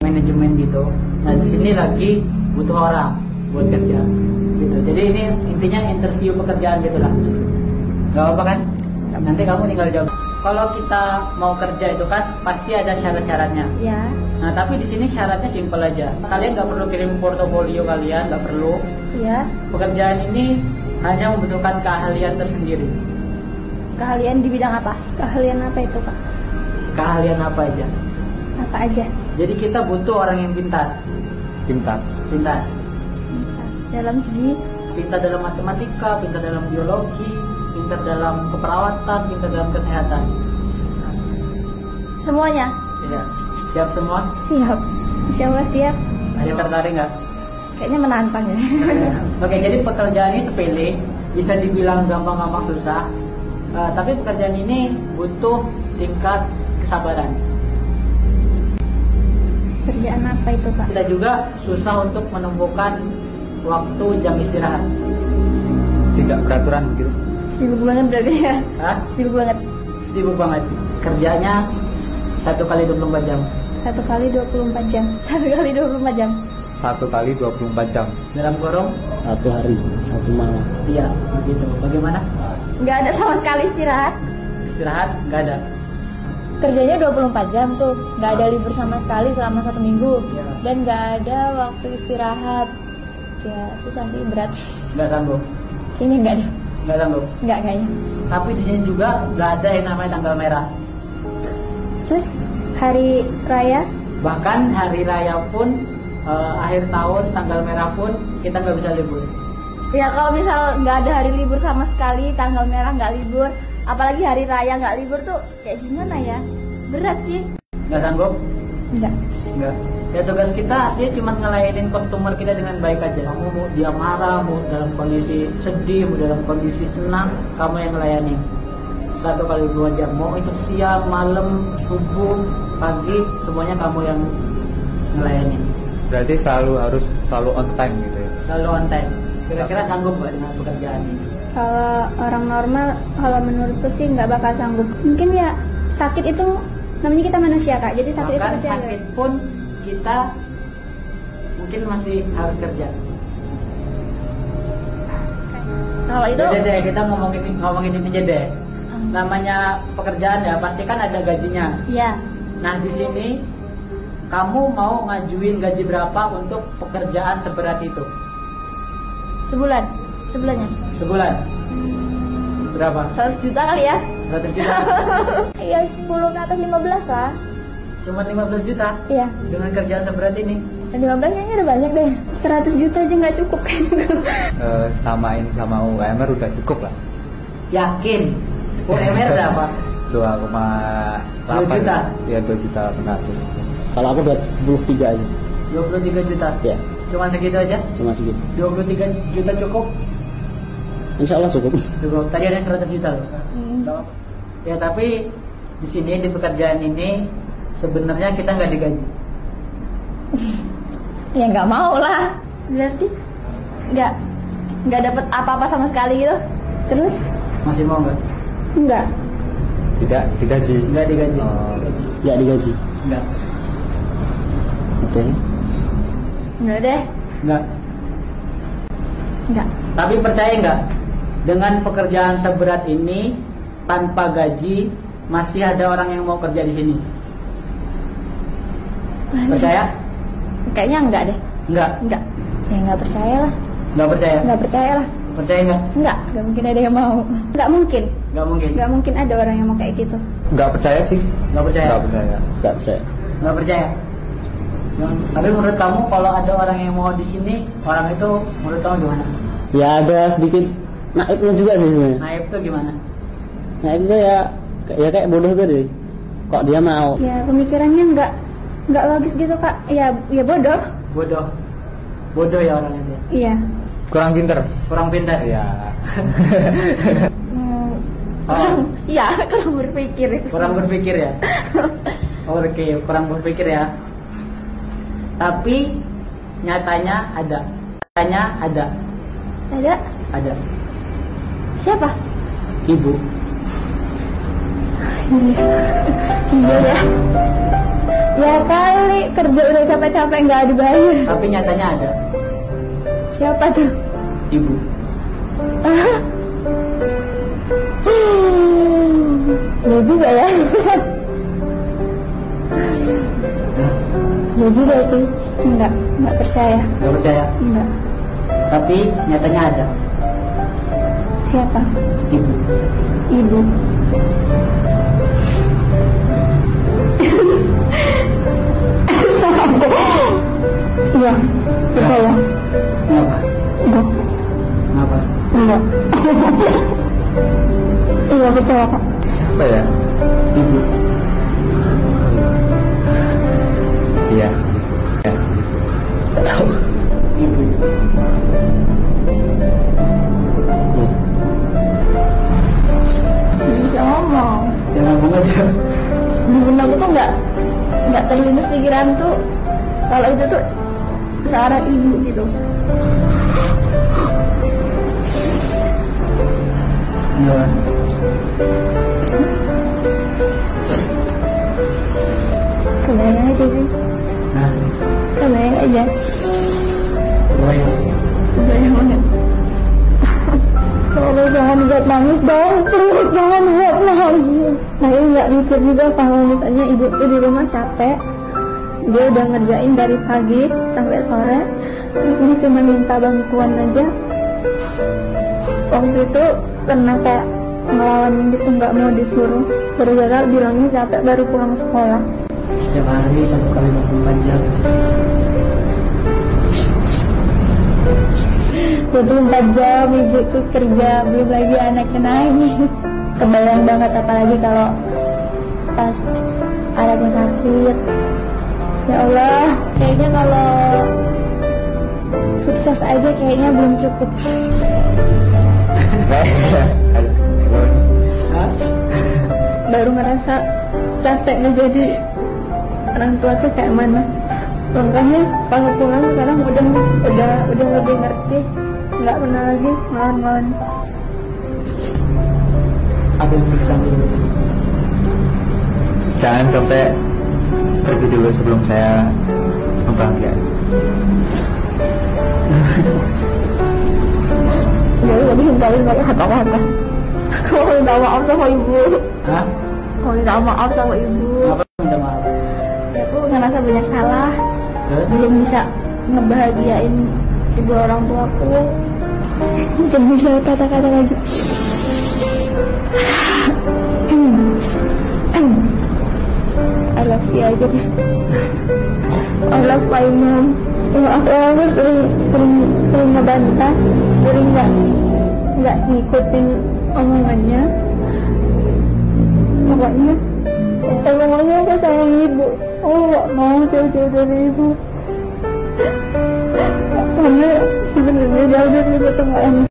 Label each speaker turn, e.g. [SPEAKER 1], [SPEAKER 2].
[SPEAKER 1] manajemen gitu. Nah di sini lagi butuh orang buat kerja gitu. Jadi ini intinya interview pekerjaan gitulah. Gak apa kan? Nanti kamu tinggal jawab. Kalau kita mau kerja itu kan pasti ada syarat-syaratnya.
[SPEAKER 2] Ya.
[SPEAKER 1] Nah tapi di sini syaratnya simpel aja. Kalian nggak perlu kirim portofolio kalian, nggak perlu.
[SPEAKER 2] Ya.
[SPEAKER 1] Pekerjaan ini hanya membutuhkan keahlian tersendiri.
[SPEAKER 2] Keahlian di bidang apa? Keahlian apa itu, Pak?
[SPEAKER 1] Keahlian apa aja?
[SPEAKER 2] Apa aja?
[SPEAKER 1] Jadi kita butuh orang yang pintar.
[SPEAKER 3] Pintar.
[SPEAKER 1] Pintar.
[SPEAKER 2] Dalam segi
[SPEAKER 1] Pintar dalam matematika, pintar dalam biologi, pintar dalam keperawatan, pintar dalam kesehatan.
[SPEAKER 2] semuanya.
[SPEAKER 1] Ya. Siap semua?
[SPEAKER 2] Siap. Siapa siap?
[SPEAKER 1] Ada tertarik nggak?
[SPEAKER 2] Kayaknya menantang ya.
[SPEAKER 1] Oke, jadi pekerjaan ini sepele, bisa dibilang gampang-gampang susah. Tapi pekerjaan ini butuh tingkat kesabaran.
[SPEAKER 2] Kerjaan apa itu, Pak?
[SPEAKER 1] Kita juga susah untuk menemukan waktu jam istirahat.
[SPEAKER 3] Tidak beraturan begitu.
[SPEAKER 2] Sibuk banget berarti ya?
[SPEAKER 1] Hah?
[SPEAKER 2] Sibuk banget.
[SPEAKER 1] Sibuk banget. Kerjanya 1 kali 24 jam.
[SPEAKER 2] 1 kali 24 jam. 1 kali 24 jam.
[SPEAKER 3] 1 kali 24 jam.
[SPEAKER 1] Dalam kurung?
[SPEAKER 4] 1 hari, 1 malam.
[SPEAKER 1] Iya, begitu. Bagaimana?
[SPEAKER 2] Nggak ada sama sekali istirahat.
[SPEAKER 1] Istirahat? Nggak ada.
[SPEAKER 2] Kerjanya 24 jam tuh. Nggak ada libur sama sekali selama 1 minggu.
[SPEAKER 1] Iya.
[SPEAKER 2] Dan nggak ada waktu istirahat. Ya susah sih, berat.
[SPEAKER 1] Nggak sanggup.
[SPEAKER 2] Kayaknya nggak deh.
[SPEAKER 1] Nggak sanggup.
[SPEAKER 2] Nggak kayaknya.
[SPEAKER 1] Tapi di sini juga nggak ada yang namanya tanggal merah.
[SPEAKER 2] Terus hari raya?
[SPEAKER 1] Bahkan hari raya pun, akhir tahun, tanggal merah pun kita nggak bisa libur.
[SPEAKER 2] Ya kalau misal nggak ada hari libur sama sekali, tanggal merah nggak libur, apalagi hari raya nggak libur tuh kayak gimana ya? Berat sih.
[SPEAKER 1] Nggak sanggup?
[SPEAKER 2] Nggak.
[SPEAKER 1] Nggak. Ya tugas kita dia cuma ngelayanin customer kita dengan baik aja. Kamu mau dia marah, mau dalam kondisi sedih, mau dalam kondisi senang, kamu yang melayani. 1 kali 2 jam, mau itu siang, malam, subuh, pagi, semuanya kamu yang melayani.
[SPEAKER 3] Berarti harus selalu on time gitu ya.
[SPEAKER 1] Selalu on time. Kira-kira sanggup nggak dengan pekerjaan ini?
[SPEAKER 2] Kalau orang normal, kalau menurutku sih nggak bakal sanggup. Mungkin ya sakit itu namanya kita manusia, Kak. Jadi sakit itu
[SPEAKER 1] Bahkan
[SPEAKER 2] pasti ada.
[SPEAKER 1] sakit pun kita mungkin masih harus kerja.
[SPEAKER 2] Kalau itu
[SPEAKER 1] Jadi deh kita ngomongin ini aja deh. Namanya pekerjaan ya pasti kan ada gajinya.
[SPEAKER 2] ya
[SPEAKER 1] Nah di sini kamu mau ngajuin gaji berapa untuk pekerjaan seberat itu?
[SPEAKER 2] sebulannya
[SPEAKER 1] Sebulan? Berapa?
[SPEAKER 2] 100 juta kali ya?
[SPEAKER 1] 100 juta?
[SPEAKER 2] Iya 10 ke atas 15 lah.
[SPEAKER 1] Cuma 15 juta?
[SPEAKER 2] Iya.
[SPEAKER 1] Dengan kerjaan seberat ini?
[SPEAKER 2] 15 kayaknya udah banyak deh. 100 juta aja nggak cukup kayaknya.
[SPEAKER 3] Sama UMR udah cukup lah.
[SPEAKER 1] Yakin? UMR berapa?
[SPEAKER 3] 2,8
[SPEAKER 1] juta?
[SPEAKER 3] Ya 2.800.000.
[SPEAKER 4] Kalau aku 23 aja.
[SPEAKER 1] 23 juta?
[SPEAKER 4] Ya,
[SPEAKER 1] Cuma segitu aja?
[SPEAKER 4] cuma segitu.
[SPEAKER 1] 23 juta cukup?
[SPEAKER 4] Insya Allah cukup.
[SPEAKER 1] Cukup. Tadi ada yang 100 juta loh. Ya tapi di sini di pekerjaan ini sebenarnya kita nggak digaji.
[SPEAKER 2] Ya nggak mau lah. Berarti nggak dapat apa-apa sama sekali gitu. Terus
[SPEAKER 1] Masih mau nggak?
[SPEAKER 2] nggak.
[SPEAKER 3] Tidak digaji.
[SPEAKER 1] Nggak digaji.
[SPEAKER 3] Oh.
[SPEAKER 4] Nggak digaji.
[SPEAKER 1] Nggak.
[SPEAKER 4] Oke.
[SPEAKER 2] Nggak deh.
[SPEAKER 1] Nggak.
[SPEAKER 2] Nggak.
[SPEAKER 1] Tapi percaya nggak? Dengan pekerjaan seberat ini tanpa gaji masih ada orang yang mau kerja di sini. Percaya?
[SPEAKER 2] Kayaknya enggak deh.
[SPEAKER 1] Nggak.
[SPEAKER 2] Enggak. Ya nggak percaya lah.
[SPEAKER 1] Nggak percaya?
[SPEAKER 2] Nggak percaya lah.
[SPEAKER 1] Percaya nggak?
[SPEAKER 2] Nggak mungkin ada yang mau. Nggak mungkin.
[SPEAKER 1] Nggak mungkin.
[SPEAKER 2] Nggak mungkin ada orang yang mau kayak gitu.
[SPEAKER 3] Nggak percaya sih.
[SPEAKER 1] Nggak percaya.
[SPEAKER 3] Nggak percaya.
[SPEAKER 4] Nggak percaya.
[SPEAKER 1] Nggak percaya. Tapi menurut kamu kalau ada orang yang mau di sini, orang itu menurut kamu gimana?
[SPEAKER 4] Ya ada sedikit naifnya juga sih sebenarnya.
[SPEAKER 1] Naif itu gimana?
[SPEAKER 4] Naif itu ya kayak bodoh tadi. Kok dia mau?
[SPEAKER 2] Ya pemikirannya nggak logis gitu, Kak. Ya bodoh.
[SPEAKER 1] Bodoh. Bodoh ya orang itu.
[SPEAKER 2] Iya.
[SPEAKER 3] Kurang pinter.
[SPEAKER 1] Kurang pintar.
[SPEAKER 3] Ya.
[SPEAKER 2] Iya, kurang berpikir.
[SPEAKER 1] Kurang berpikir ya. Oke, kurang berpikir ya. Tapi nyatanya ada. Nyatanya ada.
[SPEAKER 2] Ada?
[SPEAKER 1] Ada.
[SPEAKER 2] Siapa?
[SPEAKER 1] Ibu.
[SPEAKER 2] Iya ya. Ya kali kerja udah capek-capek nggak dibayar.
[SPEAKER 1] Tapi nyatanya ada.
[SPEAKER 2] Siapa tuh?
[SPEAKER 1] Ibu.
[SPEAKER 2] Ya juga ya. Ya juga sih. Enggak percaya.
[SPEAKER 1] Gak percaya.
[SPEAKER 2] Enggak.
[SPEAKER 1] Tapi nyatanya ada.
[SPEAKER 2] Siapa?
[SPEAKER 1] Ibu.
[SPEAKER 2] Ibu. Iya, percaya.
[SPEAKER 1] Kenapa?
[SPEAKER 2] Enggak.
[SPEAKER 1] Kenapa?
[SPEAKER 2] Enggak. Iya percaya Kak.
[SPEAKER 3] Siapa ya?
[SPEAKER 1] Ibu.
[SPEAKER 3] Iya. Ya. Tahu.
[SPEAKER 1] Ibu.
[SPEAKER 2] Bisa ngomong.
[SPEAKER 1] Jangan ngomong aja.
[SPEAKER 2] Di benakku tuh nggak terlintas pikiran tuh kalau itu tuh seorang ibu gitu.
[SPEAKER 1] Kenapa?
[SPEAKER 2] Kebayang aja sih.
[SPEAKER 1] Nah,
[SPEAKER 2] Kebayang aja.
[SPEAKER 1] kebayang.
[SPEAKER 2] Kebayang banget. Kalau jangan buat nangis dong, please jangan buat nangis. Nah ini nggak mikir juga kalau misalnya ibu tuh di rumah capek, dia udah ngerjain dari pagi sampai sore, terus ini cuma minta bantuan aja. Waktu itu pernah kayak ngelawan gitu, nggak mau disuruh, gara-gara bilangnya capek baru pulang sekolah.
[SPEAKER 1] Setiap hari 1 kali 24 jam.
[SPEAKER 2] 24 jam ibu tuh kerja, belum lagi anaknya nangis. Kebayang banget apalagi kalau pas anaknya sakit. Ya Allah, kayaknya kalau sukses aja kayaknya belum cukup.
[SPEAKER 1] Hah?
[SPEAKER 2] Baru ngerasa capek ngejadi orang tua tuh kayak mana. Makanya kalau pulang sekarang udah lebih ngerti, nggak pernah lagi ngelawan-ngelawan.
[SPEAKER 1] Ada yang berkesan dulu.
[SPEAKER 3] Jangan sampai pergi dulu sebelum saya membahagiakan.
[SPEAKER 2] Ya udah dihindari nggak kata-kata. Aku mau minta maaf sama ibu.
[SPEAKER 1] Hah?
[SPEAKER 2] Mau minta maaf sama ibu.
[SPEAKER 1] Apa minta maaf?
[SPEAKER 2] Ya, aku ngerasa banyak salah.
[SPEAKER 1] Terus?
[SPEAKER 2] Belum bisa ngebahagiain ibu orang tuaku. Mungkin bisa kata-kata lagi. I love you aja deh. I love my mom. Aku sering ngebantah, sering nggak ngikutin omongannya. Pokoknya omongannya aku sayang ibu. Oh nggak mau jauh-jauh dari ibu. Karena sebenarnya jauh dari ibu tuh nggak enak.